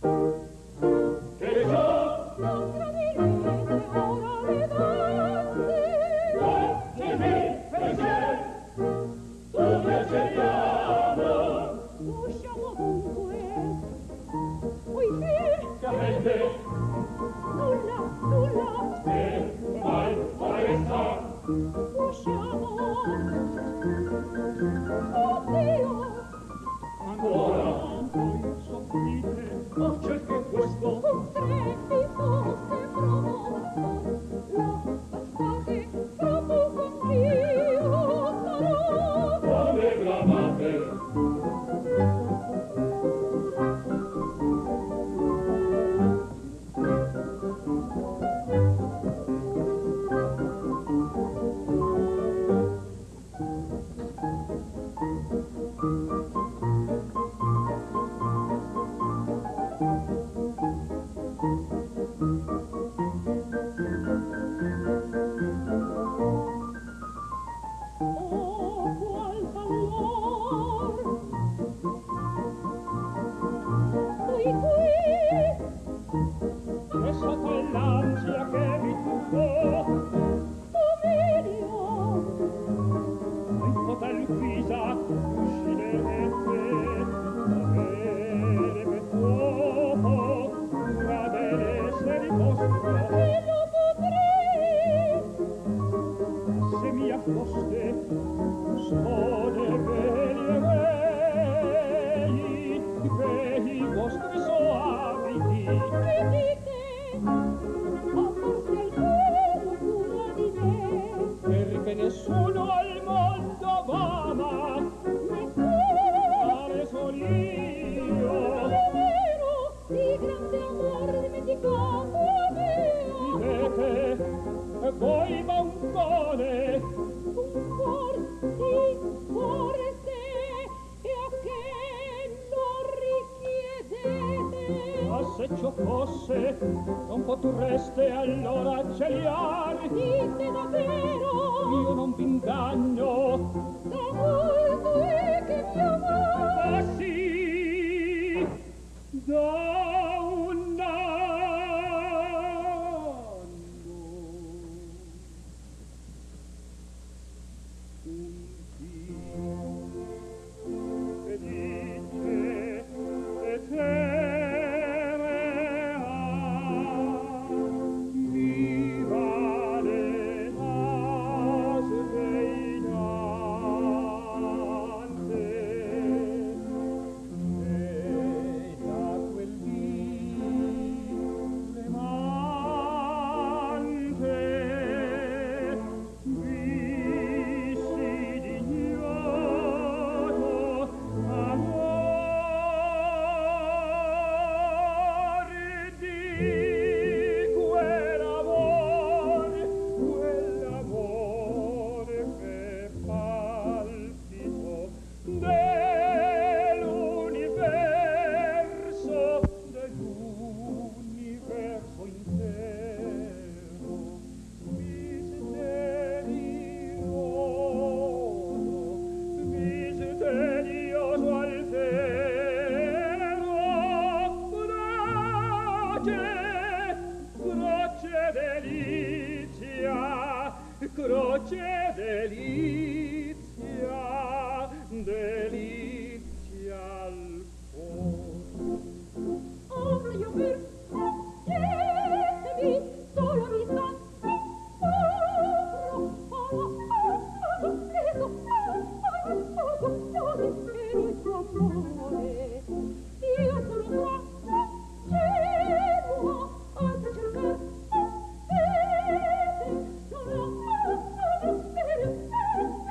Che già non gradirete ora le danze. Dimmi, perché tu mi accettiamo, Usciamo dunque, poiché chiaramente, nulla, e mai resta. usciamo. Oddio, Ancora, voi soffrite, ma c'è che questo un trepito che provoca, la bastate proprio con Dio sarà. come bramate. Oh, qual valor! E sotto l'ansia che mi tuffò, in potel guisa uscirete, avere per fuoco, cadere se di vostro, e lo potrei, se mia foste, custode veri e rei, che i vostri soaviti, che dite, ma forse il cuore cura di me, perché nessuno al mondo v'ama, neppure son io, è vero, di grande amore dimenticato mio, dite, e voi bancone, un cuor sì, cuore se, e a che non richiedete, ma se ciò fosse, non potreste allora cegliar, dite davvero, io non v'inganno, da molto è che mi amate. ma sì, da un anno. E dice, e teme mi vale la svegliante, e da quel dì tremante vissi d'ignoto amor di quell'amor che palpito dell'universo intero, misterioso altero, croce delizia, croce delizia, delizia al cuore. Apro io per chiedemi solo un istante, apro, prego, io spero il tuo amore, io sono qua, genuo, altro cercar, vede, non ho,